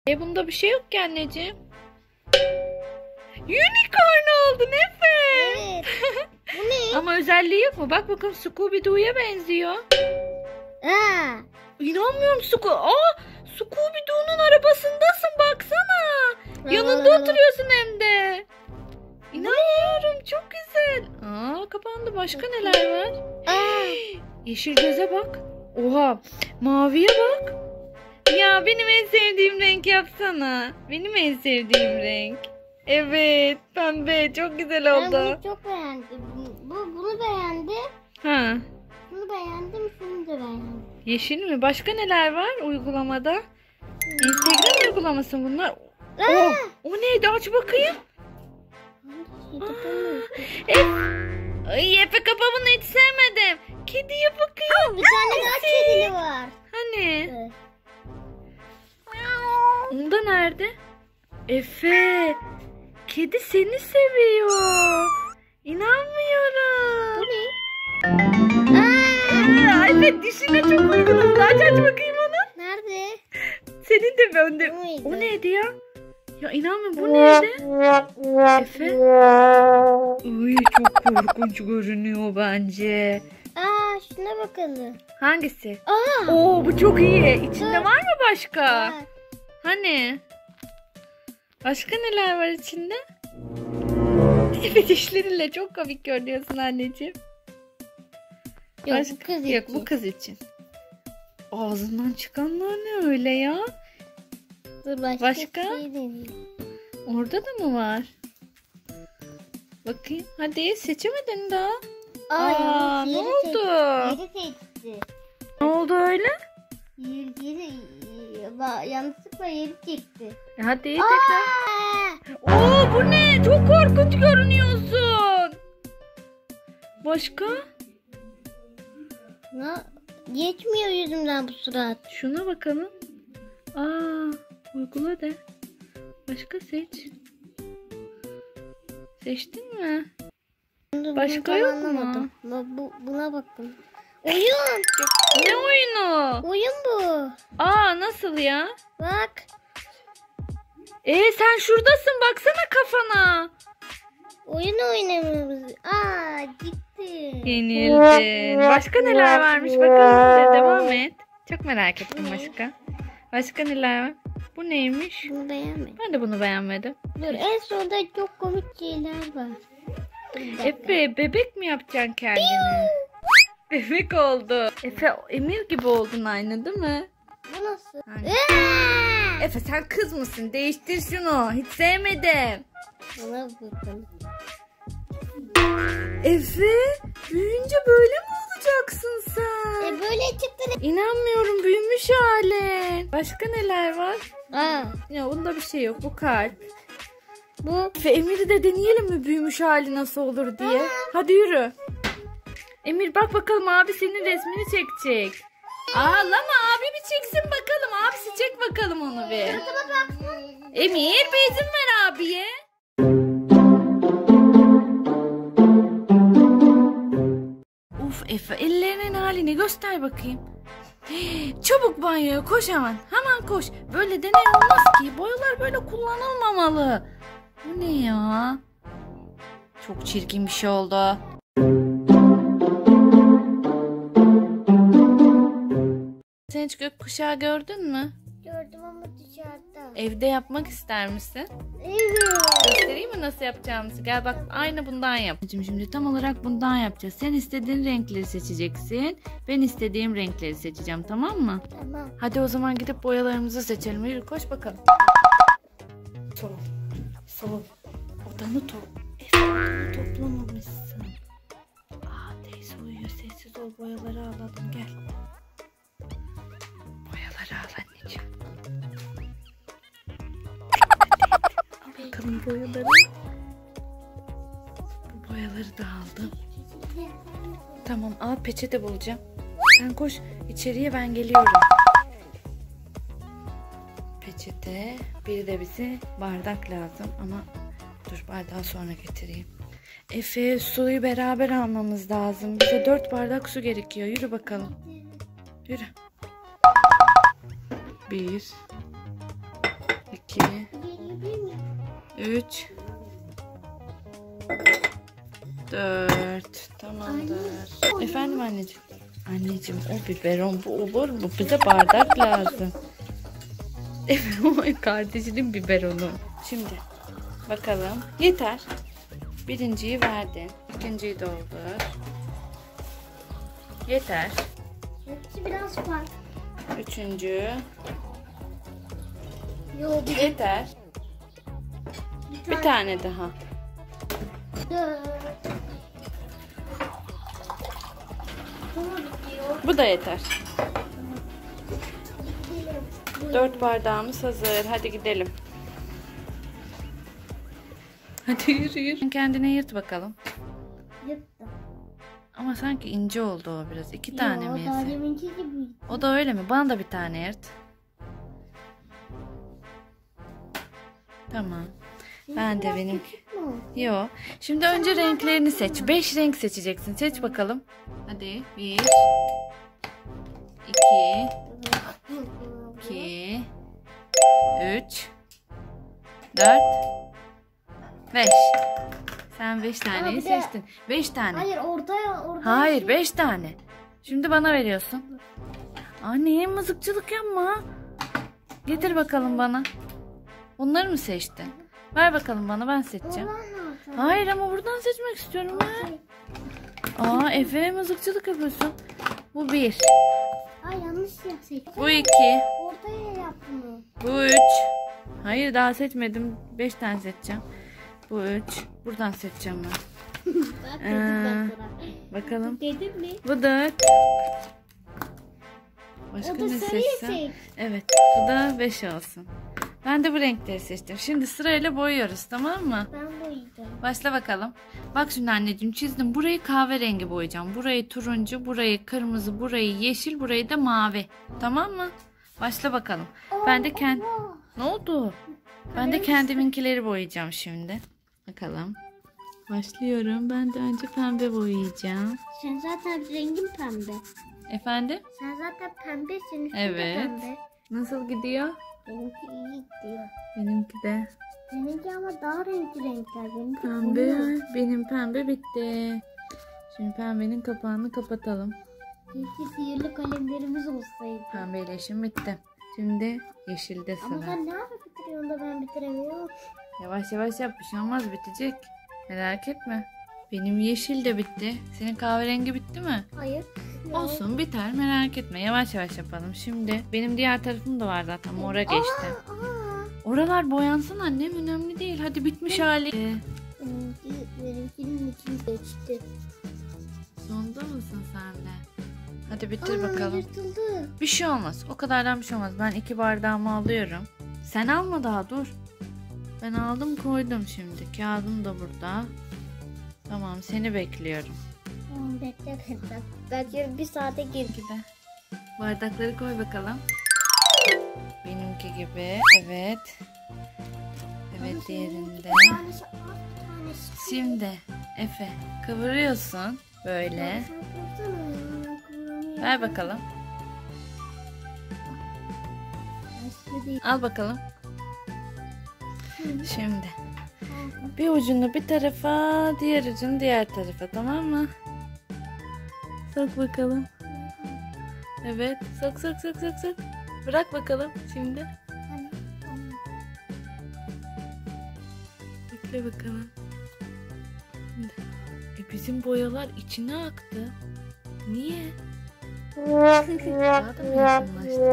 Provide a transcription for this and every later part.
Bunda bir şey yok ki anneciğim. Unicorn oldun Efe. Evet. Bu ne? Ama özelliği yok mu? Bak bakalım, Scooby-Doo'ya benziyor. Aa. İnanmıyorum Scooby-Doo'nun arabasındasın, baksana. Yanında oturuyorsun hem de. İnanmıyorum, çok güzel. Kapandı. Başka neler var? Yeşil göze bak. Oha, maviye bak. Ya benim en sevdiğim renk yapsana. Benim en sevdiğim renk. Evet, pembe çok güzel oldu. Ben bunu çok beğendim. Bunu beğendim. Ha. Bunu beğendim, şunu da beğendim. Yeşil mi? Başka neler var uygulamada? Instagram uygulaması bunlar. Oh, o neydi? Aç bakayım. Ay, Efe kapa, bunu hiç sevmedim. Kediye bakayım. Bir tane daha kedili var. Hani? Evet. Onda nerede? Efe, kedi seni seviyor. İnanmıyorum. Bu ne? Efe dişine çok uygun oldu. Aç bakayım onu. Nerede? Senin de bende. Bu muydu? O neydi ya? Ya inanmıyorum, bu neydi? Efe. Uy, çok korkunç görünüyor bence. Şuna bakalım. Hangisi? Oo, bu çok iyi. İçinde var mı başka? Var. Hani? Başka neler var içinde? Efe dişleriyle çok komik görünüyorsun anneciğim. Yok, Başka? bu kız Yok, için. bu kız için. Ağzından çıkanlar ne öyle ya? Dur, Başka? şey deneyeyim. Orada da mı var? Bakayım. Hadi, seçemedin daha. Ne oldu? Yeri seçti. Ne oldu öyle? Yanlışlıkla yeri çekti. Hadi tekrar. Oo, bu ne? Çok korkunç görünüyorsun. Başka? Geçmiyor yüzümden bu surat. Şuna bakalım. Uygula de. Başka seç. Seçtin mi? Başka yok mu? Buna bakın. Oyun. Ne oyunu? Oyun bu. Nasıl ya? Bak. Sen şuradasın, baksana kafana. Oyun oynamıyoruz. Gitti. Yenildin. Başka neler varmış bakalım. Devam et. Çok merak ettim başka. Başka neler var? Bu neymiş? Bunu beğenmedim. Ben de bunu beğenmedim. Dur, en sonunda çok komik şeyler var. Efe, bebek mi yapacaksın kendini? Bebek oldu. Efe, Emir gibi oldun aynı, değil mi? Bu nasıl? Efe, sen kız mısın? Değiştir şunu. Hiç sevmedim. Buna bakın. Efe, büyüyünce böyle mi olacaksın sen? Böyle çıktı. İnanmıyorum, büyümüş halin. Başka neler var? Aa. Ya bunda bir şey yok. Bu kalp. Bu. Efe, Emir'i de deneyelim mi büyümüş hali nasıl olur diye. Hadi yürü. Emir, bak bakalım, abi senin resmini çekecek. Ağlama, abi bir çeksin bakalım. Abisi çek bakalım onu bir. Emir, bir izin ver abiye. Uf Efe, ellerinin halini göster bakayım. Çabuk banyoya koş hemen. Hemen koş. Böyle deney olmaz ki. Boyalar böyle kullanılmamalı. Bu ne ya? Çok çirkin bir şey oldu. Sen hiç gökkuşağı gördün mü? Gördüm ama dışarıda. Evde yapmak ister misin? Evet. Göstereyim mi nasıl yapacağımızı? Gel bak, aynı bundan yap. Şimdi tam olarak bundan yapacağız. Sen istediğin renkleri seçeceksin. Ben istediğim renkleri seçeceğim, tamam mı? Tamam. Hadi o zaman gidip boyalarımızı seçelim. Yürü, koş bakalım. Sol. Odanı odanı toplamamışsın. Teyze uyuyor. Sessiz ol. Boyaları alalım. Gel. Boyaları al anneciğim. Al bakalım boyaları. Bu boyaları da aldım. Tamam, al, peçete bulacağım. Sen koş içeriye, ben geliyorum. Peçete, bir de bize bardak lazım ama dur, bardağı sonra getireyim. Efe, suyu beraber almamız lazım. Bize 4 bardak su gerekiyor. Yürü bakalım. Yürü. 1 2, 3, 4. Tamamdır. Efendim anneciğim. Anneciğim o biberon bu olur mu? Bize bardak lazım. Evet, o kardeşinin biberonu. Şimdi bakalım. Yeter. Birinciyi verdin. İkinciyi doldur. Yeter. Hepsi biraz farklı. Üçüncü. Yok bir Yeter. Bir tane daha. 4. Sonra bitiyor. Bu da yeter. Gidelim. 4 bardağımız hazır. Hadi gidelim. Hadi yürü yürü. Kendine yırt bakalım. Yırttım. Ama sanki ince oldu o biraz. 2 tane mi Daha yesek? deminki gibi. O da öyle mi? Bana da bir tane yırt. Tamam. Ben de benim. Yo. Şimdi önce renklerini seç. 5 renk seçeceksin. Seç bakalım. Hadi. 1 2 3 4 5. Sen 5 taneyi bir de- seçtin. 5 tane. Hayır ortaya. Hayır 5 tane. Şimdi bana veriyorsun. Anne mızıkçılık yapma. Getir bakalım bana. Bunları mı seçtin? Ver bakalım bana, ben seçeceğim. Hayır ama buradan seçmek istiyorum ben. Aa Efe mızıkçılık yapıyorsun. Bu 1. Ay yanlış seçtim. Bu 2. Ortaya yap bunu. Bu 3. Hayır daha seçmedim. 5 tane seçeceğim. Bu 3. Buradan seçeceğim ben. Bak dedim ben sana. Bakalım. Dedim mi? Bu 4. Başka O da ne sarıyı seçsem? seç. Evet. Bu da 5 olsun. Ben de bu renkleri seçtim. Şimdi sırayla boyuyoruz, tamam mı? Ben boyayacağım. Başla bakalım. Bak şimdi anneciğim çizdim. Burayı kahverengi boyayacağım. Burayı turuncu, burayı kırmızı, burayı yeşil, burayı da mavi. Tamam mı? Başla bakalım. Ben de Ne oldu? Ben de kendiminkileri boyayacağım şimdi. Bakalım. Başlıyorum. Ben de önce pembe boyayacağım. Sen zaten rengin pembe. Efendim? Sen zaten pembesin. Üstü Evet. de pembe. Nasıl gidiyor? Benimki iyi gidiyor. Benimki de Seninki ama daha renkli renkler. Benimki pembe. koyu. Benim pembe bitti. Şimdi pembenin kapağını kapatalım. Keşke sihirli kalemlerimiz olsaydı. Pembeyle işim bitti. Şimdi yeşilde Ama sıra. sen ne yapıp bitiriyorsun da ben bitiremiyorum. Yavaş yavaş yap, bir şey olmaz, bitecek. Merak etme. Benim yeşil de bitti. Senin kahverengi bitti mi? Hayır. Olsun biter, merak etme. Yavaş yavaş yapalım. Şimdi benim diğer tarafım da var zaten. Mora geçti. Oralar boyansın annem, önemli değil. Hadi bitmiş hali. Benimkinin içini seçti. Sonda mısın sen de? Hadi bitir Aa, bakalım. yırtıldı. Bir şey olmaz. O kadardan bir şey olmaz. Ben 2 bardağımı alıyorum. Sen alma daha, dur. Ben aldım koydum şimdi. Kağıdım da burada. Tamam, seni bekliyorum. Tamam, bekle benden. Belki bir saate gir. Bir de bardakları koy bakalım. Benimki gibi. Evet. Evet diğerinde. Şimdi Efe kıvırıyorsun böyle. Ver bakalım. Al bakalım. Şimdi bir ucunu bir tarafa, diğer ucunu diğer tarafa, tamam mı? Sok bakalım. Evet, sok sok sok sok sok. Bırak bakalım şimdi. Bekle bakalım. Bizim boyalar içine aktı. Niye? Daha da mı yakınlaştı?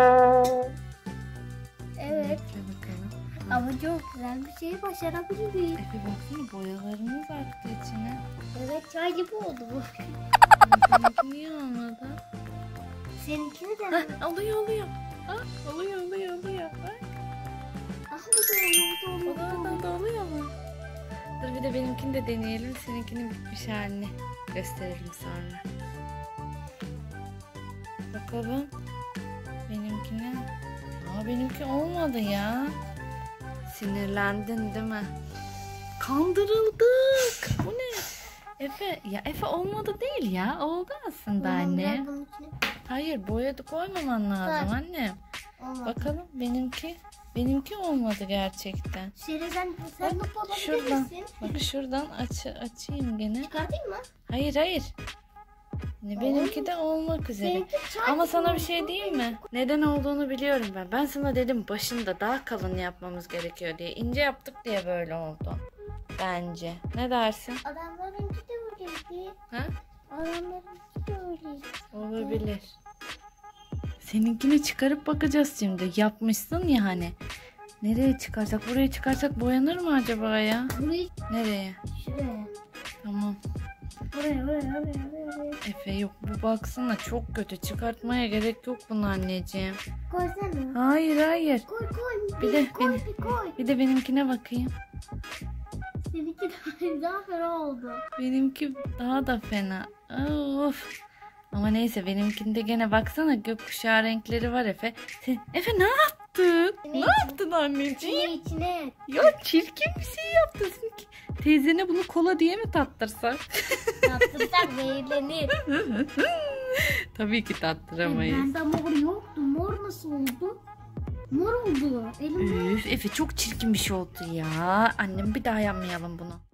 Evet. Bekle bakalım. Ama çok güzel bir şey başarabildik. Efe baksana, boyalarımız aktı içine. Evet, çay gibi oldu bu. Benimki niye olmadı? Seninkini de. Hah, oluyor. Ah, oluyor. Bak. Ah, bu da oldu. Da oluyor mu? Dur bir de benimkini de deneyelim. Seninkinin bitmiş halini gösterelim sonra. Bakalım. Benimkine. Benimki olmadı ya. Sinirlendin değil mi? Kandırıldık. Bu ne? Efe olmadı değil ya. Oldu aslında anne. Hayır, boya koymaman lazım anne. Olmadı. Bakalım benimki olmadı gerçekten. Şöyle sen not olabilir Şuradan. misin? Bak şuradan açayım gene. Çıkartayım mı? Hayır. Benimki de olmak üzere. Seninki çay Ama sana bir gibi. şey diyeyim mi? Neden olduğunu biliyorum ben. Ben sana dedim başında daha kalın yapmamız gerekiyor diye. İnce yaptık diye böyle oldu. Bence. Ne dersin? Adamlarınki de öyleydi. Ha? Adamlarınki de öyleydi. Olabilir. Seninkini çıkarıp bakacağız şimdi. Yapmışsın ya hani. Nereye çıkarsak? Buraya çıkarsak boyanır mı acaba ya? Burayı Nereye? şuraya. Tamam. Buraya. Efe yok bu baksana çok kötü. Çıkartmaya gerek yok bunu anneciğim. Koysana. Hayır. Koy. Bir Koy. de benimkine bakayım. Seninki daha fena oldu. Benimki daha da fena. Of. Ama neyse benimkinde gene baksana gökkuşağı renkleri var Efe. Efe ne yaptın? Ne yaptın anneciğim? İçine. Ya çirkin bir şey yaptın. Teyzene bunu kola diye mi tattırsak? Tattırsak zehirlenir. Tabii ki tattıramayız. Bende mor yoktu. Mor nasıl oldu? Mor oldu. Elimde. Üf, Efe çok çirkin bir şey oldu ya. Annem bir daha yapmayalım bunu.